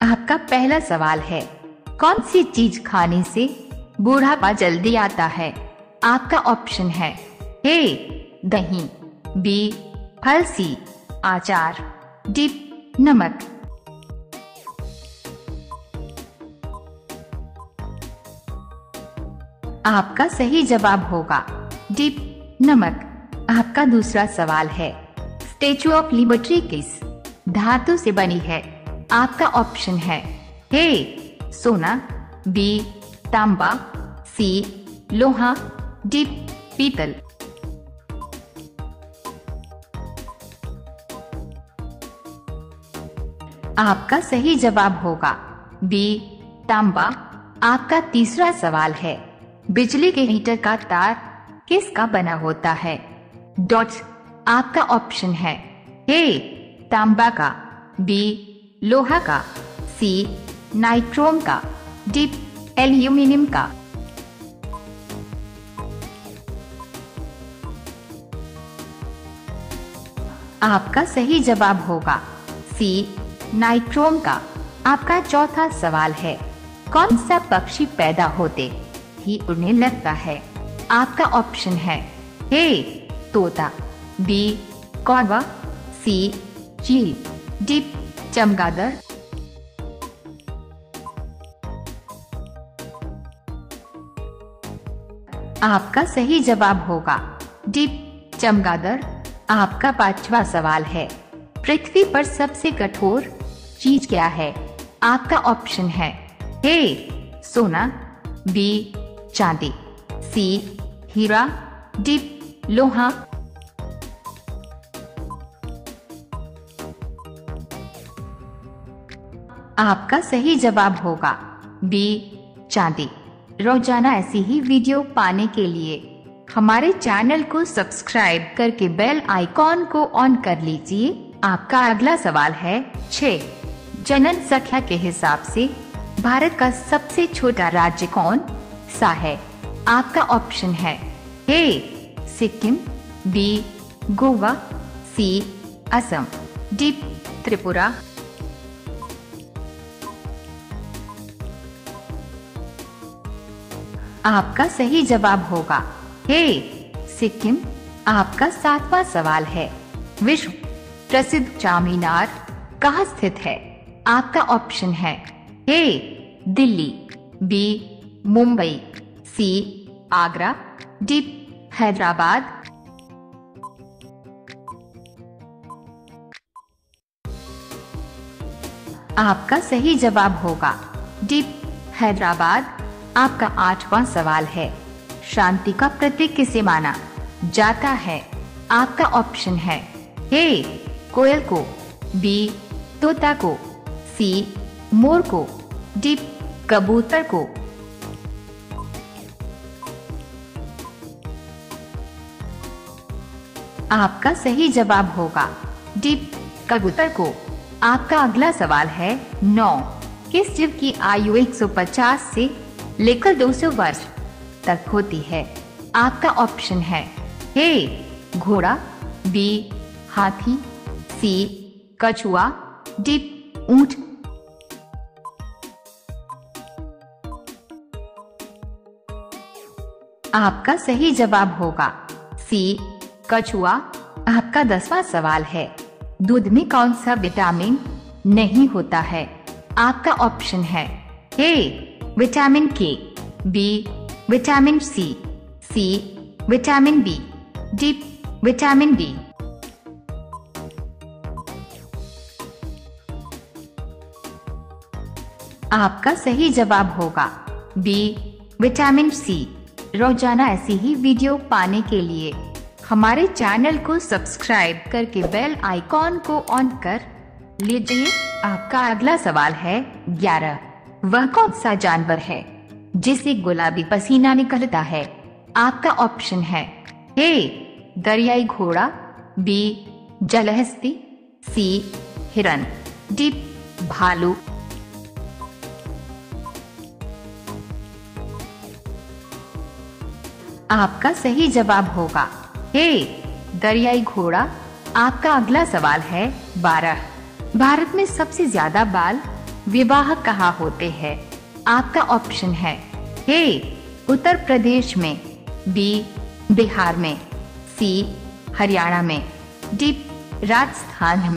आपका पहला सवाल है, कौन सी चीज खाने से बूढ़ापा जल्दी आता है? आपका ऑप्शन है ए दही, बी फल, सी अचार, डी नमक। आपका सही जवाब होगा डी नमक। आपका दूसरा सवाल है, स्टैचू ऑफ लिबर्टी किस धातु से बनी है? आपका ऑप्शन है ए सोना, बी तांबा, सी लोहा, डी पीतल। आपका सही जवाब होगा बी तांबा। आपका तीसरा सवाल है, बिजली के मीटर का तार किसका बना होता है? डॉट्स। आपका ऑप्शन है ए तांबा का, बी लोहा का, सी नाइट्रोम का, डी एल्यूमिनियम का। आपका सही जवाब होगा सी नाइट्रोम का। आपका चौथा सवाल है, कौन सा पक्षी पैदा होते ही उड़ने लगता है? आपका ऑप्शन है ए तोता, बी कौवा, सी चील, डी चमगादड़। आपका सही जवाब होगा डी चमगादड़। आपका पांचवा सवाल है, पृथ्वी पर सबसे कठोर चीज क्या है? आपका ऑप्शन है ए सोना, बी चांदी, सी हीरा, डी लोहा। आपका सही जवाब होगा बी चांदी। रोजाना ऐसी ही वीडियो पाने के लिए हमारे चैनल को सब्सक्राइब करके बेल आइकॉन को ऑन कर लीजिए। आपका अगला सवाल है, 6 जनसंख्या के हिसाब से भारत का सबसे छोटा राज्य कौन सा है? आपका ऑप्शन है A Sikkim, B Goa, C Assam, D Tripura. आपका सही जवाब होगा ए सिक्किम। आपका 7वां सवाल है, विश्व प्रसिद्ध चारमीनार कहाँ स्थित है? आपका ऑप्शन है A Delhi, B Mumbai, C Agra, D Hyderabad. आपका सही जवाब होगा डी हैदराबाद। आपका 8वां सवाल है, शांति का प्रतीक किसे माना जाता है? आपका ऑप्शन है ए कोयल को, बी तोता को, सी मोर को, डी कबूतर को। आपका सही जवाब होगा डी कबूतर को। आपका अगला सवाल है, 9 किस जीव की आयु 150 से लेकर 200 वर्ष तक होती है? आपका ऑप्शन है ए घोड़ा, बी हाथी, सी कछुआ, डी ऊंट। आपका सही जवाब होगा सी कछुआ। आपका 10वां सवाल है, दूध में कौन सा विटामिन नहीं होता है? आपका ऑप्शन है A vitamin K, B vitamin C, C vitamin B, D vitamin D. आपका सही जवाब होगा बी विटामिन सी। रोजाना ऐसी ही वीडियो पाने के लिए हमारे चैनल को सब्सक्राइब करके बेल आइकॉन को ऑन कर लीजिए। आपका अगला सवाल है, 11 वह कौन सा जानवर है जिसे गुलाबी पसीना निकलता है? आपका ऑप्शन है ए दरियाई घोड़ा, बी जलहस्ती, सी हिरन, डी भालू। आपका सही जवाब होगा ए दरियाई घोड़ा। आपका अगला सवाल है, 12 भारत में सबसे ज्यादा बाल विवाह कहाँ होते हैं? आपका ऑप्शन है ए उत्तर प्रदेश में, बी बिहार में, सी हरियाणा में, डी राजस्थान में।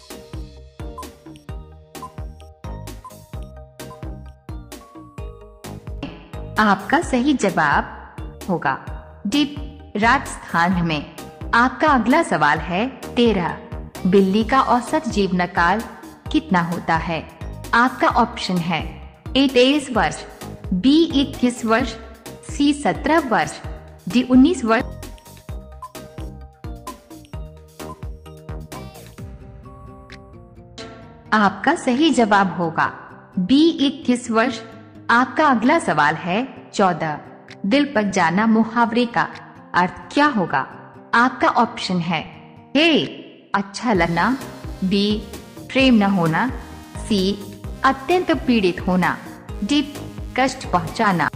आपका सही जवाब होगा डी राजस्थान में। आपका अगला सवाल है 13। बिल्ली का औसत जीवन काल कितना होता है? आपका ऑप्शन है ए 23 वर्ष, बी 21 वर्ष, सी 17 वर्ष, डी 19 वर्ष। आपका सही जवाब होगा बी 21 वर्ष। आपका अगला सवाल है 14। दिल पक जाना मुहावरे का अर्थ क्या होगा? आपका ऑप्शन है ए अच्छा लगना, बी प्रेम न होना, सी अत्यंत पीड़ित होना, डी कष्ट पहुंचाना।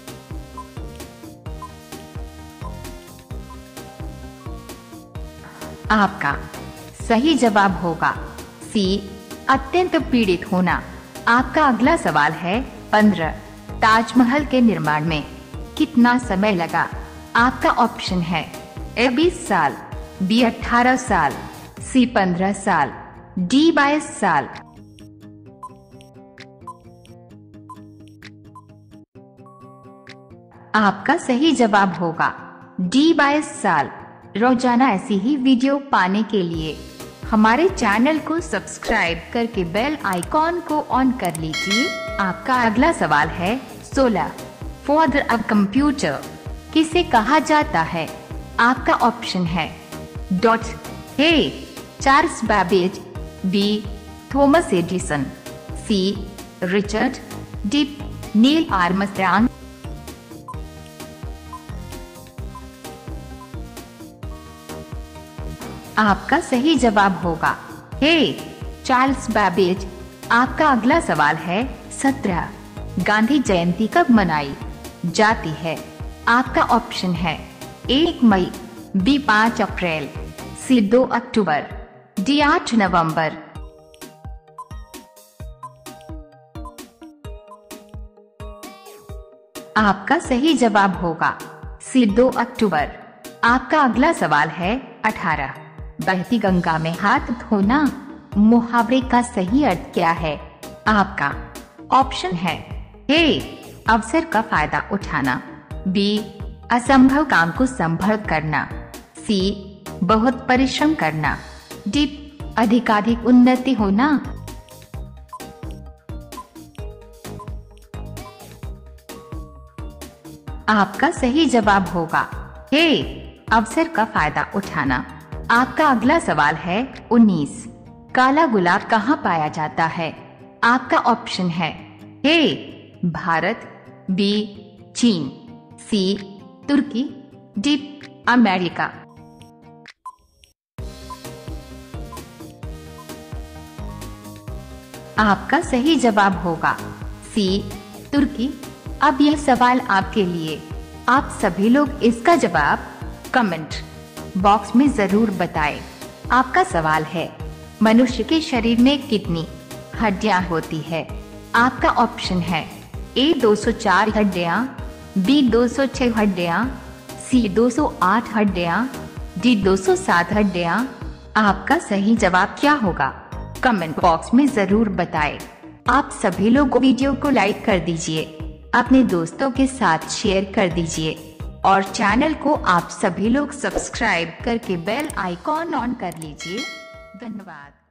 आपका सही जवाब होगा सी अत्यंत पीड़ित होना। आपका अगला सवाल है 15। ताजमहल के निर्माण में कितना समय लगा? आपका ऑप्शन है ए 20 साल, बी 18 साल, सी 15 साल, डी 22 साल। आपका सही जवाब होगा डी 22 साल। रोजाना ऐसी ही वीडियो पाने के लिए हमारे चैनल को सब्सक्राइब करके बेल आइकॉन को ऑन कर लीजिए। आपका अगला सवाल है 16। फादर ऑफ कंप्यूटर किसे कहा जाता है? आपका ऑप्शन है dot A Charles Babbage, B Thomas Edison, C Richard, D Neil Armstrong. आपका सही जवाब होगा ए चार्ल्स बैबेज। आपका अगला सवाल है 17। गांधी जयंती कब मनाई जाती है? आपका ऑप्शन है 1 मई, बी 5 अप्रैल, सी 2 अक्टूबर, डी 8 नवंबर। आपका सही जवाब होगा सी 2 अक्टूबर। आपका अगला सवाल है 18। बहती गंगा में हाथ धोना मुहावरे का सही अर्थ क्या है? आपका ऑप्शन है ए अवसर का फायदा उठाना, बी असंभव काम को संभव करना, सी बहुत परिश्रम करना, डी अधिकाधिक उन्नति होना। आपका सही जवाब होगा ए अवसर का फायदा उठाना। आपका अगला सवाल है 19। काला गुलाब कहाँ पाया जाता है? आपका ऑप्शन है ए भारत, बी चीन, सी तुर्की, डी अमेरिका। आपका सही जवाब होगा सी तुर्की। अब यह सवाल आपके लिए। आप सभी लोग इसका जवाब कमेंट बॉक्स में जरूर बताएं। आपका सवाल है मनुष्य के शरीर में कितनी हड्डियां होती है? आपका ऑप्शन है ए 204 हड्डियां, बी 206 हड्डियां, सी 208 हड्डियां, डी 207 हड्डियां। आपका सही जवाब क्या होगा? कमेंट बॉक्स में जरूर बताएं। आप सभी लोग वीडियो को लाइक कर दीजिए, अपने दोस्तों के साथ शेयर कर दीजिए और चैनल को आप सभी लोग सब्सक्राइब करके बेल आइकॉन ऑन कर लीजिए। धन्यवाद।